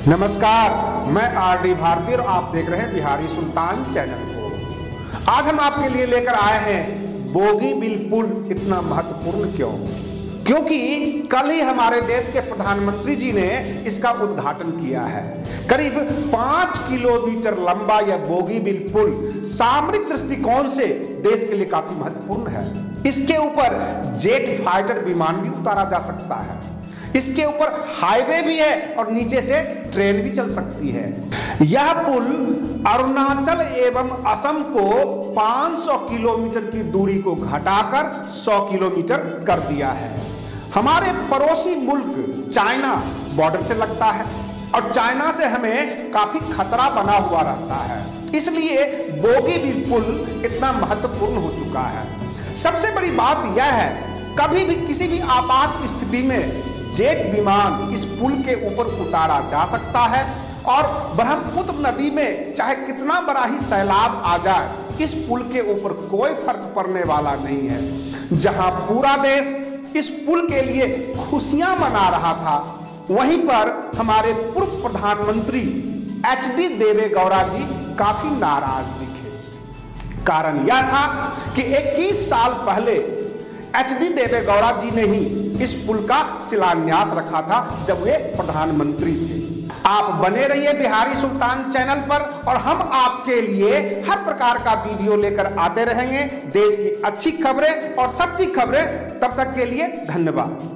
नमस्कार, मैं आरडी भारती और आप देख रहे हैं बिहारी सुल्तान चैनल को। आज हम आपके लिए लेकर आए हैं बोगीबिल पुल इतना महत्वपूर्ण क्यों? क्योंकि कल ही हमारे देश के प्रधानमंत्री जी ने इसका उद्घाटन किया है। करीब 5 किलोमीटर लंबा यह बोगीबिल पुल सामरिक दृष्टिकोण से देश के लिए काफी महत्वपूर्ण है। इसके ऊपर जेट फाइटर विमान भी उतारा जा सकता है। इसके ऊपर हाईवे भी है और नीचे से ट्रेन भी चल सकती है। यह पुल अरुणाचल एवं असम को 500 किलोमीटर की दूरी को घटाकर 100 किलोमीटर कर दिया है। हमारे पड़ोसी मुल्क चाइना बॉर्डर से लगता है और चाइना से हमें काफी खतरा बना हुआ रहता है, इसलिए बोगीबिल पुल इतना महत्वपूर्ण हो चुका है। सबसे बड़ी बात यह है, कभी भी किसी भी आपात स्थिति में जेट विमान इस पुल के ऊपर उतारा जा सकता है और ब्रह्मपुत्र नदी में चाहे कितना बड़ा ही सैलाब आ जाए, इस पुल के ऊपर कोई फर्क पड़ने वाला नहीं है। जहां पूरा देश इस पुल के लिए खुशियां मना रहा था, वहीं पर हमारे पूर्व प्रधानमंत्री एचडी देवेगौड़ा जी काफी नाराज दिखे। कारण यह था कि 21 साल पहले एचडी देवेगौड़ा जी ने ही इस पुल का शिलान्यास रखा था जब वे प्रधानमंत्री थे। आप बने रहिए बिहारी सुल्तान चैनल पर और हम आपके लिए हर प्रकार का वीडियो लेकर आते रहेंगे। देश की अच्छी खबरें और सच्ची खबरें। तब तक के लिए धन्यवाद।